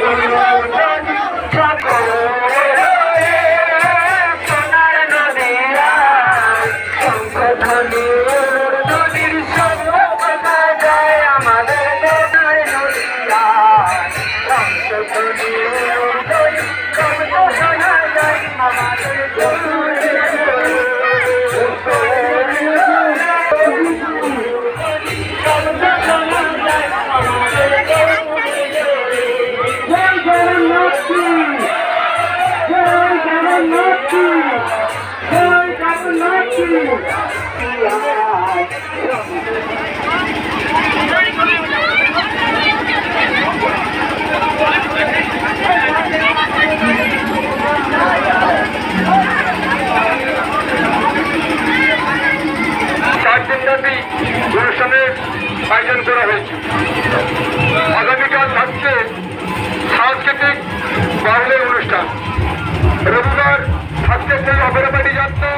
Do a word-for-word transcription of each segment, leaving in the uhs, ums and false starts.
অনুষ্ঠানের আয়োজন করা হয়েছে। আগামীকাল থাকছে সাংস্কৃতিক বাউলের অনুষ্ঠান, রবিবার থাকছে সেই অপেরাবাড়ি যাত্রা।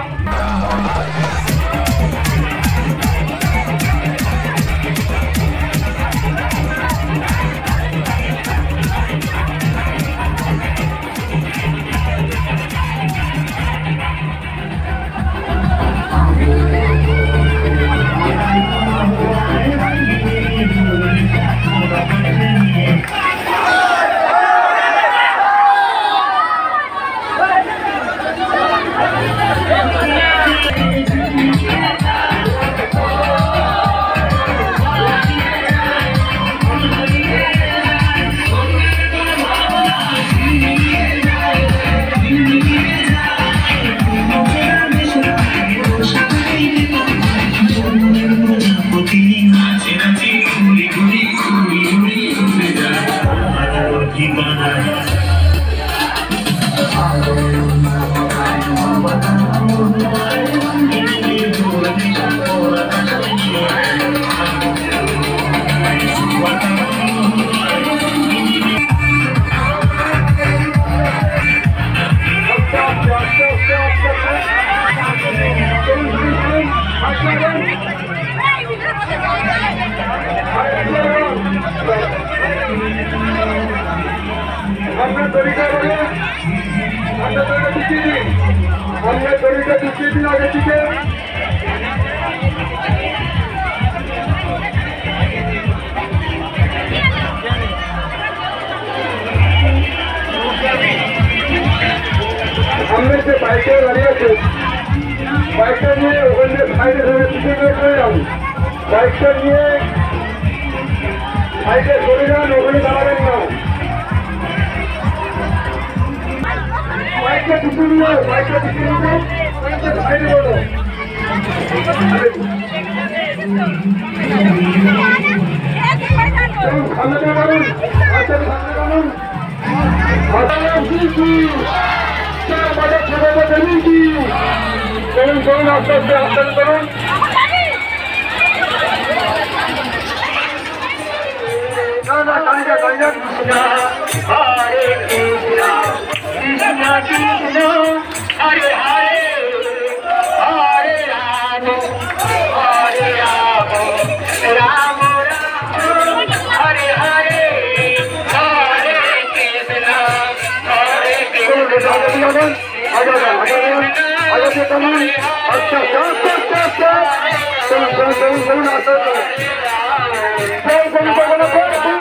আমরা দড়িটা বলে আমরা দড়িটা ঢুকিয়ে দিই আমরা দড়িটা ঢুকিয়ে দিন আগে থেকে। আমরা যে বাইকে দাঁড়িয়ে আছে বাইকটা নিয়ে ওখানে সাইডে ধরে পিছিয়ে করে চলে যাবো। বাইকটা নিয়ে সাইডে চলে যান, ওখানে দাঁড়াবেন না। বাইকটা ঢুকে নিয়ে বাইকটা ঢুকে নিয়ে সাইডে বলো। সামনে বাড়ুন, আচ্ছা সামনে বাড়ুন। চলুন চলুন আস্তে আস্তে আস্তে করুন। না না কালিজা কালিজা হরে কৃষ্ণ কৃষ্ণ কৃষ্ণ হরে হরে হরে রাম হরে রাম রাম রাম হরে হরে হরে কৃষ্ণ হরে কৃষ্ণ। আগে আগে আগে চলুন, আচ্ছা আস্তে আস্তে আস্তে চলুন চলুন চলুন চলুন আস্তে আস্তে।